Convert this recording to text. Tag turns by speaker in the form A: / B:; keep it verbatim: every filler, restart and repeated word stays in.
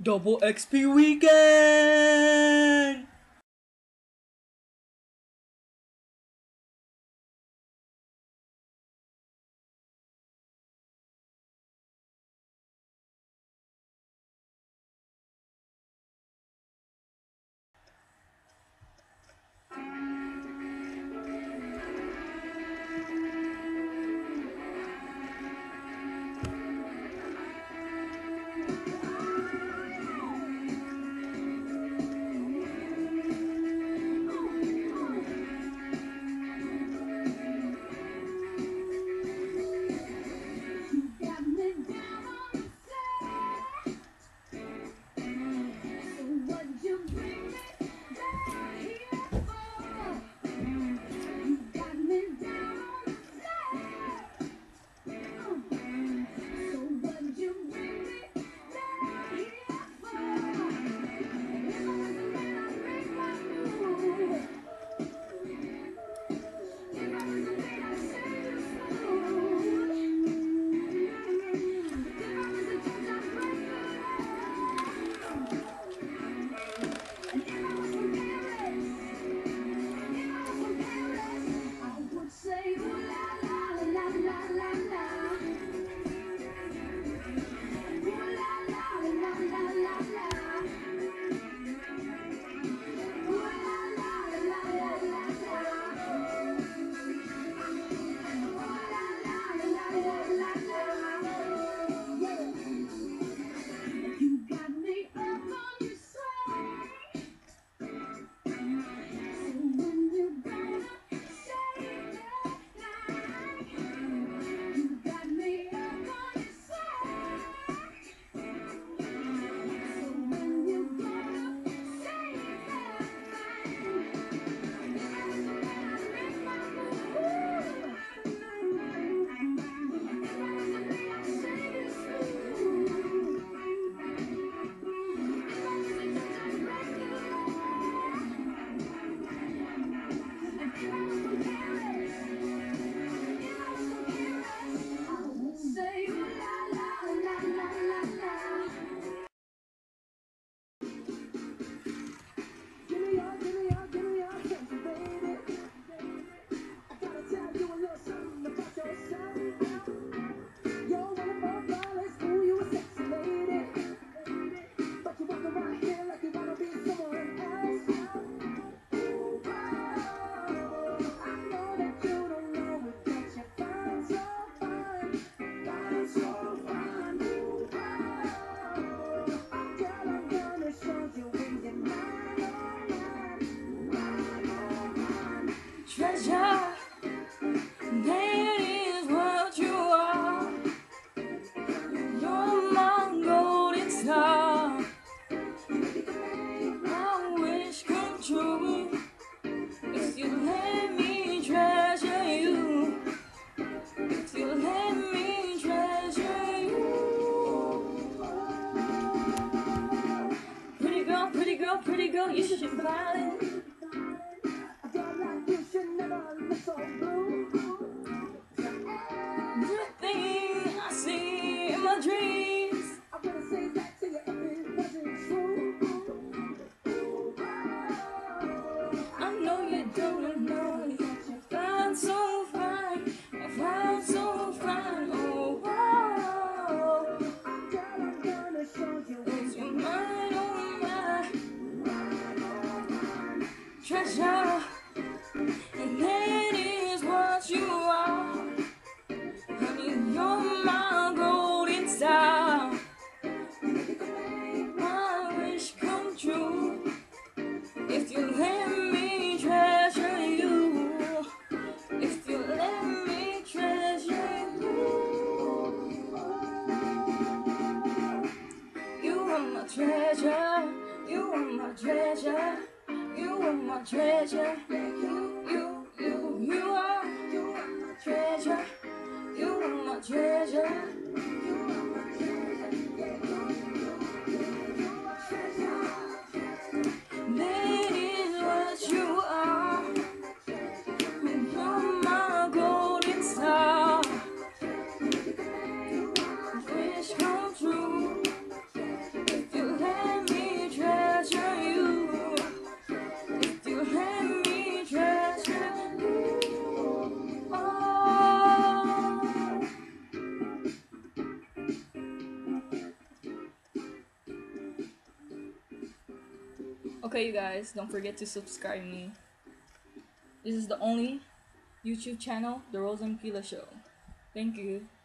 A: Double X P weekend!
B: Treasure, that is what you are. You're my golden star. My wish come true if you let me treasure you. If you let me treasure you. Pretty girl, pretty girl, pretty girl, you should be smiling. Everything I see in my dreams, I wanna say that to you if it wasn't true. I know you don't know that you find so fine, I find so fine. Oh, wow. Girl, I'm gonna show you it's your mind, oh my treasure, and that is what you are. Honey, you're my golden star. My wish come true if you let me treasure you. If you let me treasure you. You are my treasure. You are my treasure. You are my treasure. You, you, you, you are. You are my treasure. You are my treasure. You are my treasure. That is what you are. You're my golden star. Wish come true if you let Okay, you guys, don't forget to subscribe me. This is the only YouTube channel, The Roselynn Pila Show. Thank you.